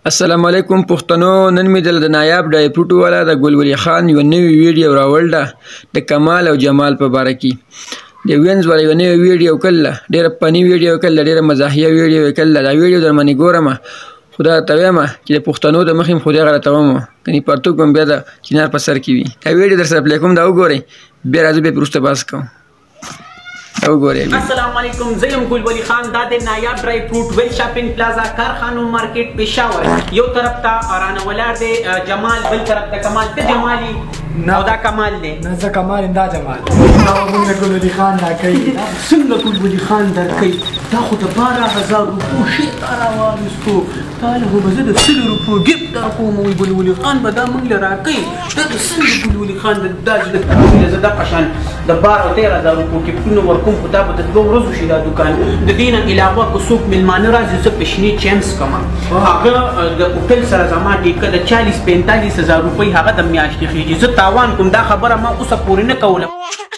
السلام علیکم پښتنو. نن مې د نایاب ډرای فروټ والا د ګل ولي خان یو نوی ویډیو راوړل ده د کمال او جمال په باره کې. د وینز والا یو نوی ویډیو کړله، ډېره فني ویډیو کړله، ډېره مزاحیه ویډیو یې کړله. دا ویډیو در باندې ګورم، خو دا ته وایم چې د پښتنو د مخې خو دې هغه راته وم، کنې پرتوګ به مې بیا د چنار په سر کې وي. دا ویډیو در سره پلی کوم، دا وګورئ، بیا راځو بیا پرې وروسته بحث کوم. السلام علیکم، زه یم ګل ولي خان. دا د نایاب ډرای فروټ ویل شاپینګ پلازا کارخانو مارکیټ پېښور. یو طرف ته رانه ولاړ دی جمال، بل طرف ته کمال. ته جمالي او دا کمال دی؟ نه زه کمال یم، دا جمال. موږ ګل ولي خان راکوي. څنګه ګل ولي خان درکوي؟ دا خو د 12,000 روپو شی تا راوارستو، تا له خو به زه د 100 روپو ګفټ درکوم. وایي ګل ولي خان به دا موږ له راکوي. دا د څنګه ګل ولي خان د داسې د کارونه زه دغه شان د 12 او 13,000 روپو ګفټونه ورکوم، خو دا به د 2 ورځو شي دا دوکان. د دې نه علاوه که څوک میلمانه راځي، زه پیشني چیمس کوم. هغه د هوټل سره زما ټیکه د 40-45,000 روپۍ هغه د میاشتې خېږي. زه تاوان کوم، دا خبره ما اوسه پورې نه کوله.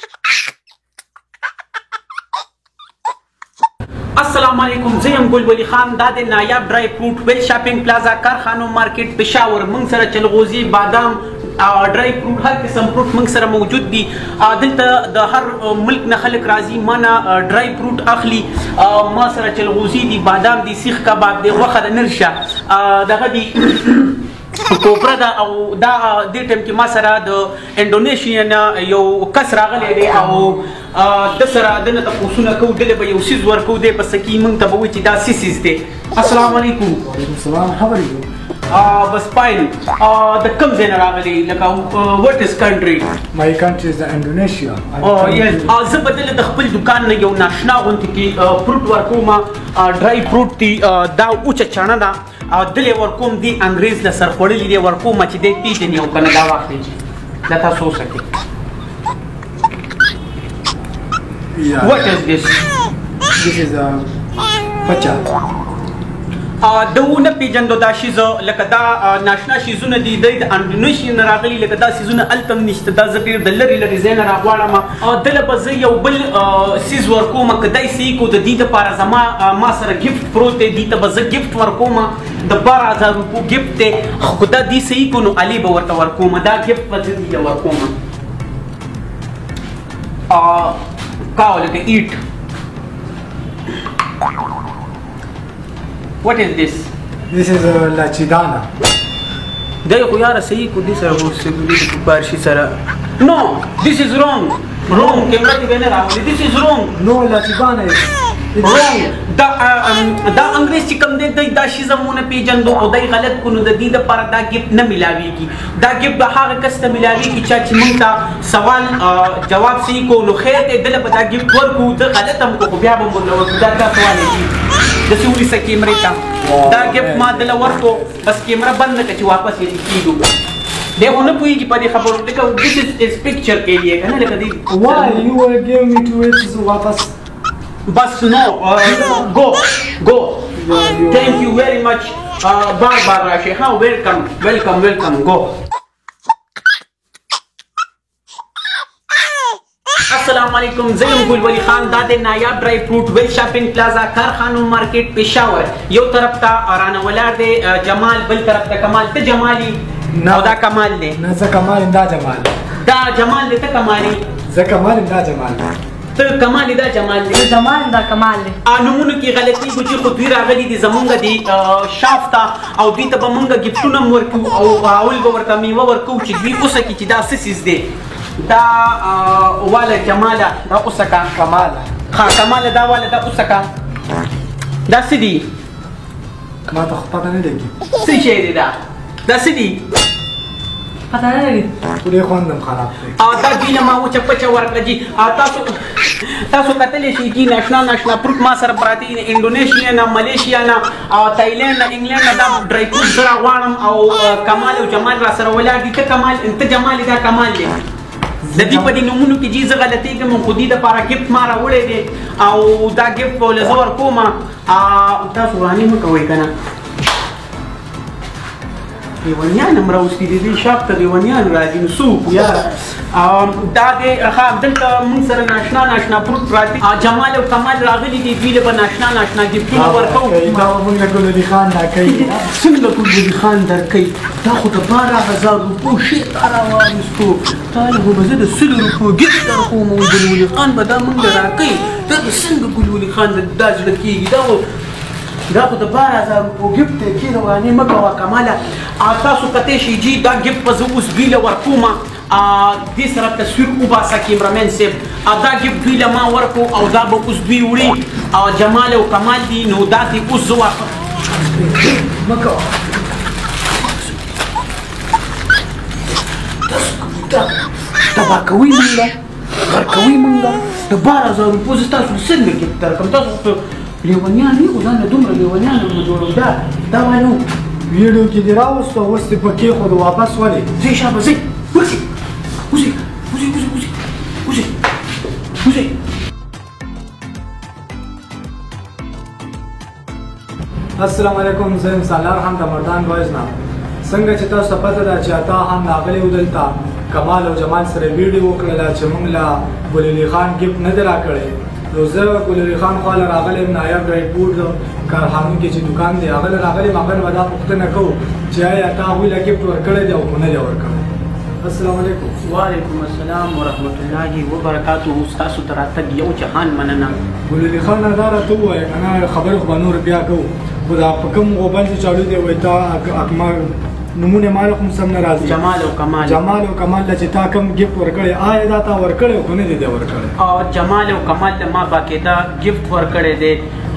السلام علیکم، زه یم ګل ولي خان. دا د نایاب ډرای فروټ ویل شاپینګ پلازا کارخانو مارکیټ پېښور. موږ سره چلغوزي، بادام، ډرای فروټ، هر قسم فروټ موږ سره موجود دي. دلته د هر ملک نه خلک راځي، ما نه ډرای فروټ اخلي. ما سره چلغوزي دي، بادام دي، سیخ کباب دی، غوښه د نرشه دغه دي، کوپره ده. او دا دې ټایم کې ما سره د انډونیشیا نه یو کس راغلی دی، او د سره دنه تپوسونه کوو، دله به یو څیز ورکوو، دی په څه کې موږ ته به وایي چې دا څه څیز دی. السلام علیکم. وعلیکم السلام. how are you? بس فاین. د کوم ځای نه راغلی؟ لکه what is country? My country is Indonesia. yes. زه به دله د خپل دکان نه یو ناشنا غوندې کې فروټ ورکوم. ډرای فروټ دي، دا اوچه چڼه ده، دلې ورکوم. دی انګریز له سر خوړلي دی ورکوم چې دی پیژني او که نه دا واخلي. دا تاسو وسکئ. What is this? This is a pacha. د ونه پیژندو دا شیزه، لکه دا ناشنا شیزونه دي، دی د انډونیشیا نه راغلي. لکه دا سیزونه هلته هم نشته، دا زه ډېر د لرې لرې ځای نه راغواړم. دله به زه یو بل سیز ورکوم، که دی صحیح کو د دې دپاره ما سره ګفټ پروت دی، دې ته به زه ګفټ ورکوم د 12,000 روپو ګفټ دی. خو دا دې صحیح کو نو علي به ورته ورکوم، دا ګفټ به زه دې ته ورکوم. کاو لکه ایټ. What is this? This is la chidana. دا خو یاره صحیح کو، دې سره به بارشي سره. No, this is wrong. Wrong. کیمرا کې به نه راولي. This is wrong. No, la chidana is wrong. دا انګریز چې کوم دی، دا شیزه مو نه پیژندو او دی غلط کو، نو د دې دپاره دا ګفټ نه میلاویږي. دا ګفټ به هغه کس ته میلاویږي چې موږ ته سوال جواب صحیح کو، نو خیر دی، دله به دا ګفټ ورکو. د غلط هم کو، خو بیا به موږ له ورکو. دا سوال دی داسې ونیسه کیمرې ته. دا ګفټ ما دله ورکو، بس کیمره بند نه کړه چې واپس یې کېږو. دی خو نه پوهېږي په دې خبرو. لکه this is picture کې یې که نه، لکه دې why you were giving me to it واپس. بس نو go. Thank you very much. بار راشي. ها welcome go. السلام علیکم، زه یم ګل ولي خان. دا د نایاب ډرای فروټ ویل شاپینګ پلازا کارخانو مارکیټ پېښور. یو طرف ته رانه ولاړ دی جمال، بل طرف ته کمال. ته جمالي او دا کمال دی؟ نه زه کمال یم، دا جمال. دا جمال دی، ته کمالي؟ زه کمال یم، دا جمال. ته کمالي، دا جمال دی. جمال دا کمال دی. نومونو کې غلطي خو چې خو دوی راغلي دي زمونږ دي شاف ته، او دوی ته به مونږ ګفټونه هم ورکوو، او اول به ورته میوه ورکوو چې دوی وسکي چې دا څه څیز دی. دا واله جماله، دا اوسکه. کماله. ها کماله، دا واله، دا اوسکه. دا څه دي؟ ما ته خو پته نه لګي څه شی دی دا؟ دا څه دي؟ پته نه لګي. خو ډېر خوند هم خراب دی. دا دوی نه ما وچه پچه ورکړه جي. تاسو کتلی شئ چې ناشنا فروټ ما سره پراته دي، انډونیشیا نه، ملیشیا نه، تایلینډ نه، انګلینډ نه. دا ډرای فروټ زه راغواړم، او کمال او جمال را سره ولاړ دي. ته کمال، ته جمال، دا کمال دی. د دې په دې نومونو کې جي زه غلطېږم، خو دې دپاره ګفټ ما راوړی دی، او دا ګفټ به له زه ورکوم. تاسو ورانې مه کوئ که نه. لیونیان هم راوستي دي دې شاپ ته لیونیان راځي نو څوک یاره دا دی دلته مونږ سره ناشنا پروت پراته جمال او کمال راغلي دي دوی له به ناشنا ګفټونه ورکوو دا مونږ ګل علي خان راکوي څنګه ګل علي خان درکوي دا خو د 12,000 روپو شی تا راوایستو تا له خو به زه د 100 روپو ګفټ درکوم ګل علي خان به دا مونږ له راکوي دا به څنګه ګل علي خان دا زړه کېږي دا خو د 12,000 روپو ګفټ دی کېږه وانې مه کوه کماله تاسو کتی شئ جي دا ګفټ به زه اوس دوی له ورکوم دې سره تصویر وباسه کیمرامین صاحب دا ګفټ دوی له ما ورکو او دا به اوس دوی وړي جمال او کمال دي نو دا دې اوس زه واخلم مه کوه تبا کوي مونږه ورکوي مونږه د 12,000 روپو زه تاسو څنګه ګفټ درکړم تاسو خو لیونیان دي خو ځان له دومره لیونیان مو جوړو دا وایو ویډیو کې دې راوستو اوس دې په کېښودو واپس ولې ځئ شابه ځئ وځئ السلام علیکم زه یم سالار هم د مردان بویز نه څنګه چې تاسو ته پته ده چې اتا هم راغلی و دلته کمال او جمال سره ویډیو وکړله چې موږ له ګل علي خان ګفټ نه دی راکړی نو زه ګل علي خان خواله راغلی یم نایاب ډرای فروټ کارخانو کې چې دوکان دی هغه راغلی یم هغه به دا پوښتنه کوو چې آیا تا هغوی له ګفټ ورکړی دی او که نه دی ورکړی السلام علیکم وعلیکم السلام ورحمت الله وبرکاته ستاسو ته راتګ یو جهان مننه ګل علي خان دا راته ووایه که نه خبرې خو به نور بیا کوو خو دا په کوم موبایل چې چالو دی وایي تا اکمال نمونه مال خو سم نه راځي جمال او کمال چې تا کوم ګفټ ورکړی آیا دا تا ورکړی خو نه دی ورکړی جمال او کمال ته ما باقاعده ګفټ ورکړی دی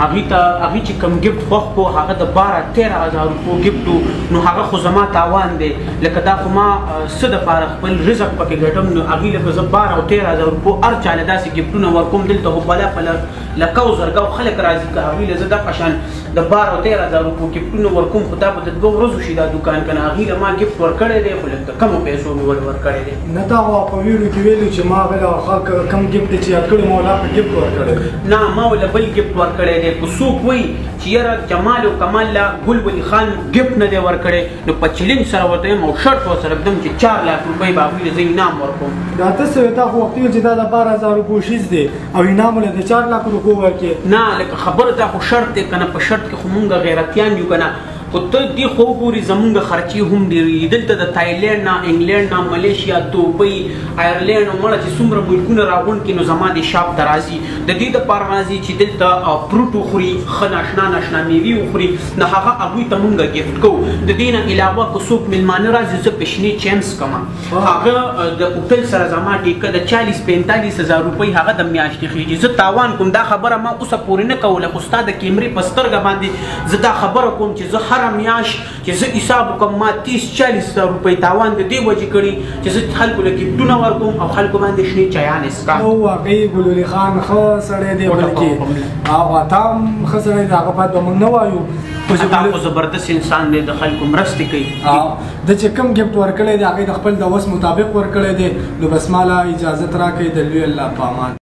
هغې چې کوم ګفټ خوښ کو هغه د 12-13,000 روپو ګفټ نو هغه خو زما تاوان دی لکه دا خو ما څه دپاره خپل رزق پکې ګټم نو هغې له به زه 12 او 13,000 روپو هر چاله داسې ګفټونه ورکوم دلته خو بلا لکه او زرګاو خلک راځي که هغې له زه دغه شان د 12 او 13,000 روپو ګفټونه ورکوم خو دا به د 2 ورځو شي دا دوکان که نه هغې له ما ګفټ ورکړی دی خو لږ د کمو پیسو مې ورکړی دی نه تا خو په ویډیو کې ویلو چې ما هغه کم ګفټ چې یاد کړی ما لا په ګفټ ورکړی نه ما له بل ګفټ ورکړی دی خو څوک وایي چې یاره جمال او کمال له ګل علي خان ګفټ نه دی ورکړی نو په چلنج سره ورته یم او شرط ورسره ږدم چې 4 लाख روپۍ به هغوی له زه انعام ورکوم دا ته څه وایې تا خو وختي ویل چې دا د 12,000 روپو شیز دی او انعام له د 4 लाख روپو ورکړې نه لکه خبره دا خو شرط دی که نه په شرط کې خو مونږ غیرتیان یو که نه خو ته دې خو وګورې زمونږ خرچې هم ډېرې دلته د تایلینډ نه انګلینډ نه ملیشیا دوبۍ آیرلینډ او مړه چې څومره ملکونه راغونډ کړي نو زما دې شاپ ته راځي د دې دپاره راځي چې دلته فروټ وخوري ښه ناشنا مېوې وخوري نو هغه هغوی ته مونږ ګفټ کوو د دې نه علاوه که څوک میلمانه راځي زه پیشنې چیمس کوم هغه د هوټل سره زما ټیکه د 40-45,000 روپۍ هغه د میاشتې خېږي زه تاوان کوم دا خبره ما اوسه پورې نه کوله خو ستا د کیمرې په سترګه باندې زه دا خبره کوم چې زه هره میاشت چې زه حساب وکړم ما 30-40,000 روپۍ تاوان د دې وجې کړي چې زه خلکو له ګفټونه ورکوم او خلکو باندې شنې چایانې څښم او واقعي ګل علي خان ښه سړی دی بلکې او اتا هم ښه سړی دی هغه باید به موږ نه وایو اتا خو زبردست انسان دی د خلکو مرستې کوي د چې کوم ګفټ ورکړی دی هغې د خپل د وس مطابق ورکړی دی نو بس ماله اجازت راکړئ د لوی الله په امان